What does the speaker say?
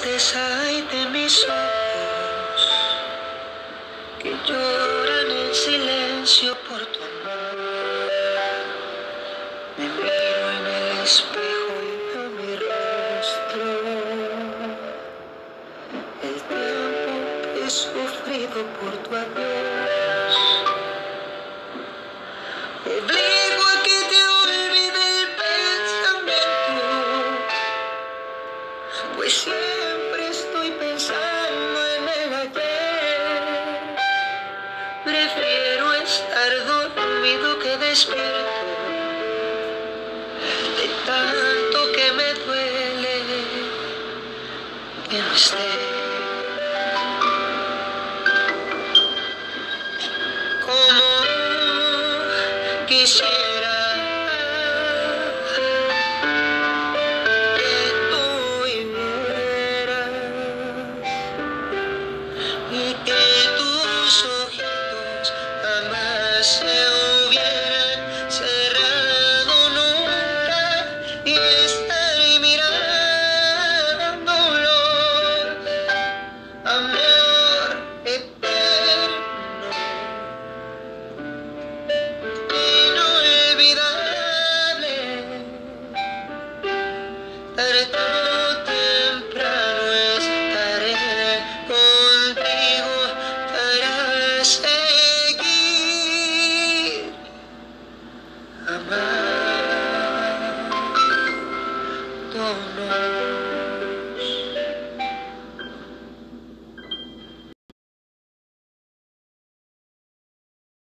tristeza y de mis ojos que lloran en silencio por tu amor. Me miro en el espejo y veo mi rostro, el tiempo que he sufrido por tu adiós. Obligo a que te olvide el pensamiento, pues siempre estoy pensando en el ayer. Prefiero estar dormido que despierto, de tanto que me duele que no estés.